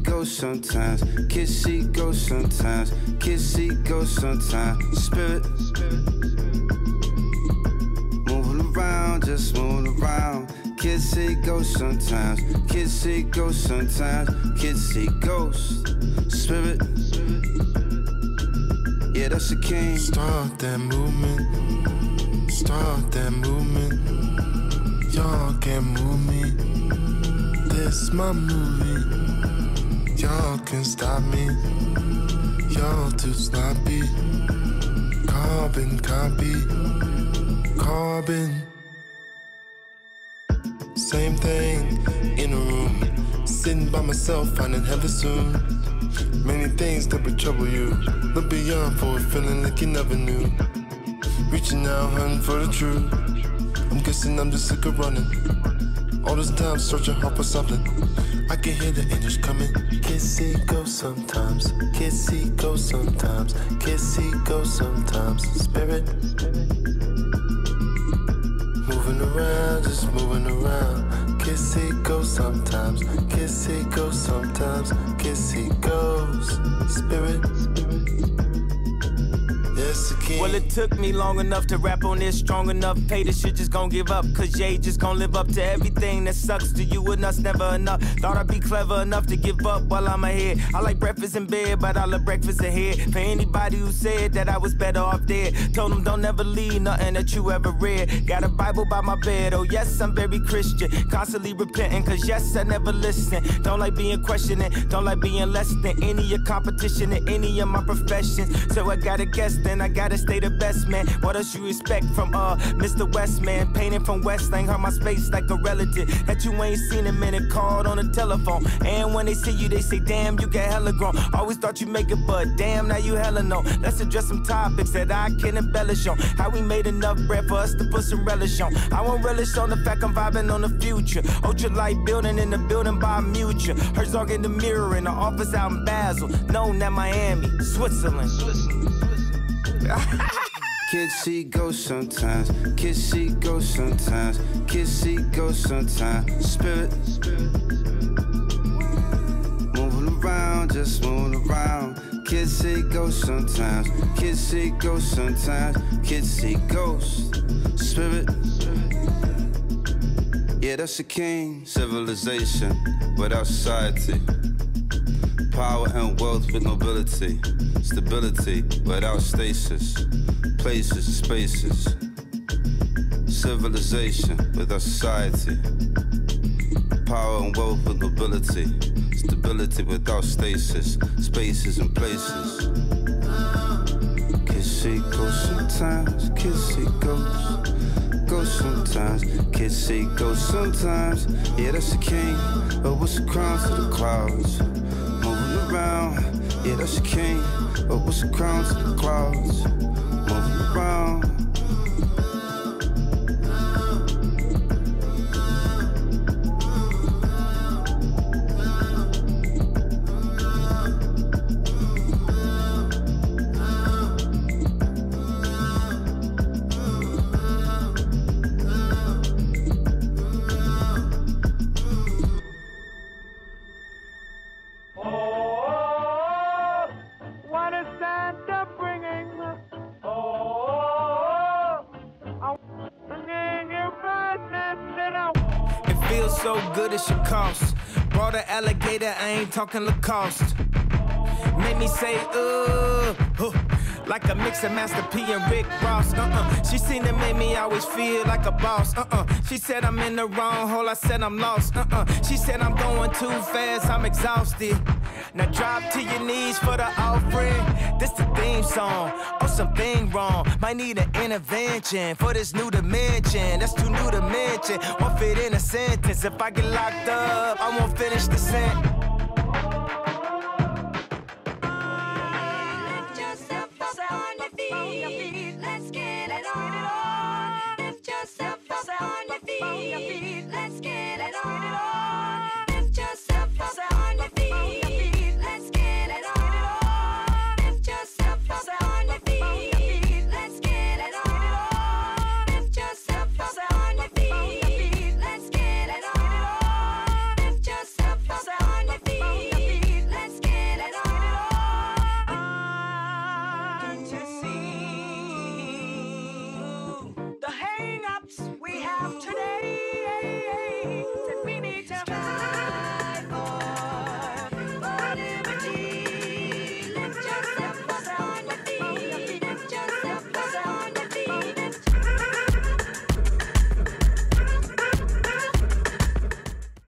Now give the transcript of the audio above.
go sometimes. Kids see go sometimes. Kids see go sometimes. Spirit moving around, just moving around. Kids see ghosts sometimes. Kids see ghosts sometimes. Kids see ghosts. Spirit, yeah, that's the king. Start that movement. Start that movement. Y'all can't move me. This my movie. Y'all can stop me. Y'all too sloppy. Carbon copy. Carbon. Same thing in a room. Sitting by myself, finding heaven soon. Many things that would trouble you. Look beyond for it, feeling like you never knew. Reaching out, hunting for the truth. I'm guessing I'm just sick of running. All this time searching hard for something. I can hear the angels coming. Kids see go sometimes. Kids see go sometimes. Kids see go sometimes. Spirit moving around, just moving around. Kids see go sometimes. Kids see go sometimes. Kids see goes. Spirit. Yes, again. Well, it took me long enough to rap on this, strong enough. Pay the shit, just gon' give up. Cause Ye just gon' live up to everything that sucks to you and us, never enough. Thought I'd be clever enough to give up while I'm ahead. I like breakfast in bed, but I love breakfast ahead. For anybody who said that I was better off dead, told them don't ever leave nothing that you ever read. Got a Bible by my bed, oh yes, I'm very Christian. Constantly repenting, cause yes, I never listen. Don't like being questioning, don't like being less than any of your competition in any of my professions. So I gotta guess, then I gotta stay the best, man. What else you expect from Mr. West, man? Painting from West, ain't hurt my space like a relative that you ain't seen a minute, called on the telephone. And when they see you, they say, damn, you got hella grown. Always thought you make it, but damn, now you hella know. Let's address some topics that I can embellish on. How we made enough bread for us to put some relish on. I won't relish on the fact I'm vibing on the future. Ultralight building in the building by Mutual. Herzog in the mirror in the office out in Basel. Known at Miami, Switzerland. Kids see ghosts sometimes. Kids see ghosts sometimes. Kids see ghosts sometimes. Spirit moving around, just moving around. Kids see ghosts sometimes. Kids see ghosts sometimes. Kids see ghosts. Spirit, yeah, that's the king. Civilization without society. Power and wealth with nobility. Stability without stasis. Places and spaces. Civilization without society. Power and wealth with nobility. Stability without stasis. Spaces and places. Kids see ghosts sometimes. Kids see ghosts. Ghosts sometimes. Kids see ghosts sometimes. Yeah, that's the king. But what's the crown to the clouds? Moving around. Yeah, that's the king. But what's the crown to the clouds? Moving around. So good it should cost. Brought an alligator, I ain't talking Lacoste. Made me say, like a mix of Master P and Rick Ross. She seen it, made me always feel like a boss. She said I'm in the wrong hole, I said I'm lost. She said I'm going too fast, I'm exhausted. Now drop to your knees for the offering. This the theme song, oh something wrong. Might need an intervention for this new dimension. That's too new to mention, won't fit in a sentence. If I get locked up, I won't finish the sentence.